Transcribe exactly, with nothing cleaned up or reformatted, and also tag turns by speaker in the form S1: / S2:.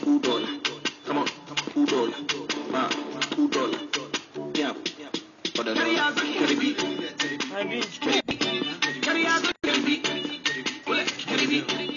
S1: two dollar. Come on, two dollar. Ma, two dollar. Yeah. For the Caribbean. Caribbean. Caribbean. Caribbean.